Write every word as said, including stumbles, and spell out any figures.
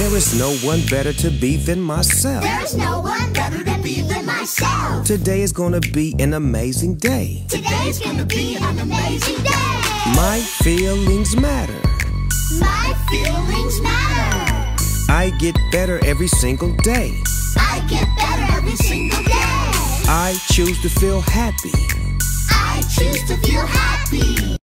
There is no one better to be than myself. There is no one better to be than myself. Today is gonna be an amazing day. Today's gonna be an amazing day. My feelings matter. My feelings matter. I get better every single day. I get better every single day. I choose to feel happy. I choose to feel happy.